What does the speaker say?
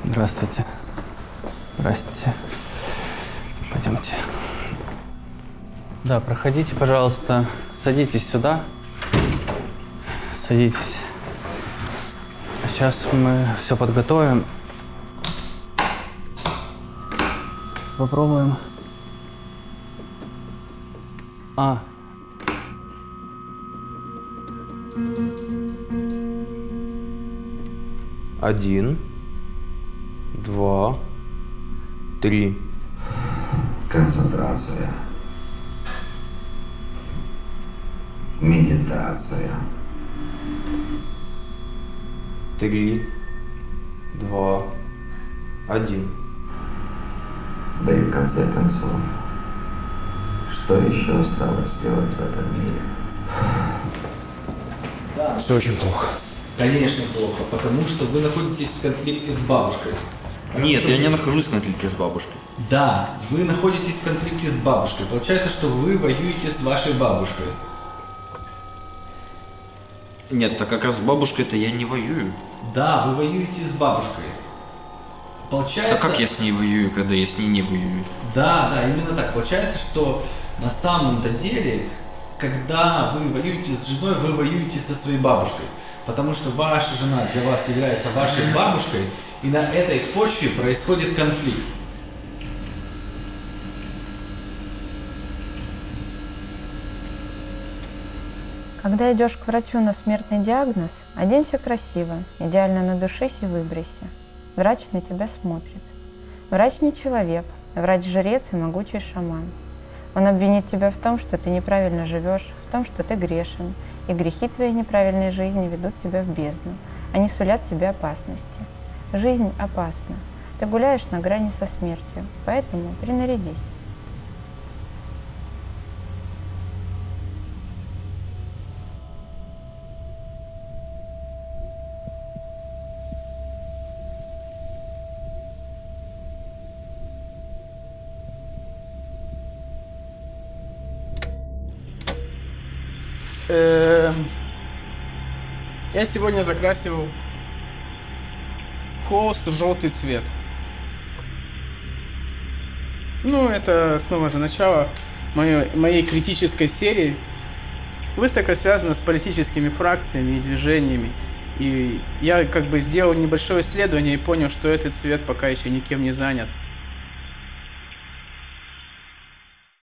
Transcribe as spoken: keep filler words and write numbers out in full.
Здравствуйте. Здравствуйте. Пойдемте. Да, проходите, пожалуйста. Садитесь сюда. Садитесь. Сейчас мы все подготовим. Попробуем. А. Один, два, три. Концентрация. Медитация. Три, два, один. Да и в конце концов, что еще осталось сделать в этом мире? Да. Все очень плохо. Конечно, плохо, потому что вы находитесь в конфликте с бабушкой. Нет, я не нахожусь в конфликте с бабушкой. Да, вы находитесь в конфликте с бабушкой. Получается, что вы воюете с вашей бабушкой. Нет, так как раз с бабушкой-то я не воюю. Да, вы воюете с бабушкой. Получается... А как я с ней воюю, когда я с ней не воюю? Да, да, именно так. Получается, что на самом-то деле, когда вы воюете с женой, вы воюете со своей бабушкой. Потому что ваша жена для вас является вашей бабушкой, и на этой почве происходит конфликт. Когда идешь к врачу на смертный диагноз, оденься красиво, идеально надушись и выбрейся. Врач на тебя смотрит. Врач не человек, врач жрец и могучий шаман. Он обвинит тебя в том, что ты неправильно живешь, в том, что ты грешен, и грехи твоей неправильной жизни ведут тебя в бездну. Они сулят тебе опасности. Жизнь опасна. Ты гуляешь на грани со смертью, поэтому принарядись. Эм, я сегодня закрасил холст в желтый цвет. Ну, это снова же начало моей, моей критической серии. Выставка связана с политическими фракциями и движениями. И я как бы сделал небольшое исследование и понял, что этот цвет пока еще никем не занят.